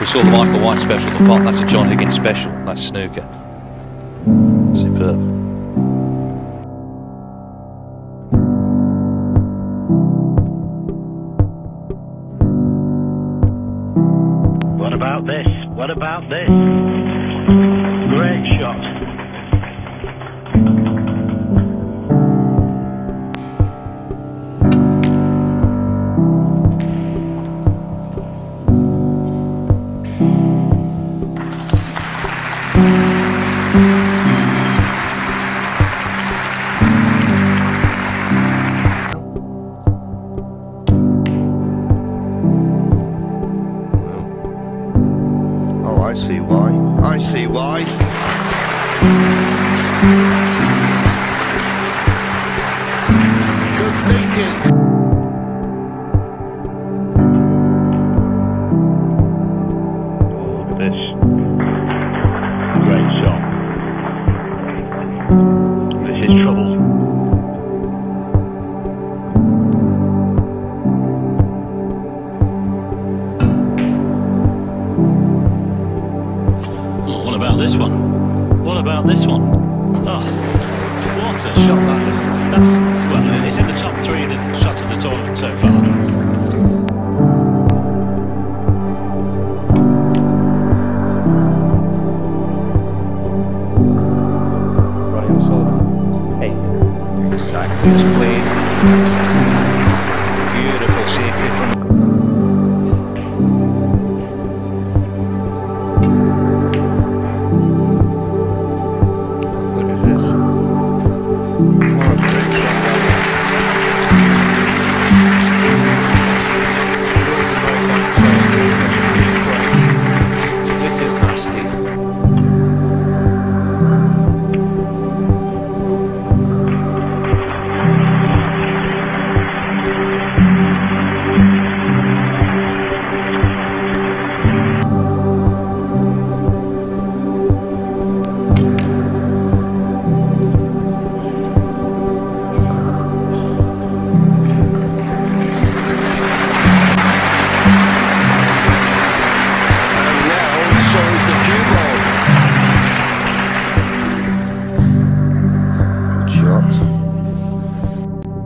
saw the Michael White special, the pot, that's a John Higgins special, that's snooker. Superb. What about this? What about this? Great shot. I see why. I see why. Good thinking. Oh, look at this. Great shot. This is trouble. What about this one? What about this one? Oh, what a shot that is. That's, well, it's in the top three of the shots of the tournament so far. Ronnie O'Sullivan, 8. Exactly as played. Beautiful safety from...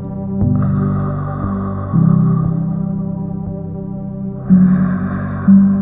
Shot.